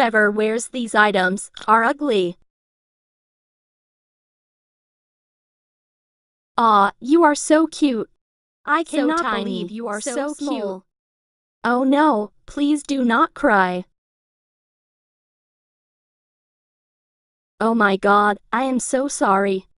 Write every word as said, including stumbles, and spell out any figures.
whoever wears these items are ugly. Aw, you are so cute. I cannot tiny, believe you are so so, small. cute. Oh no, please do not cry. Oh my god, I am so sorry.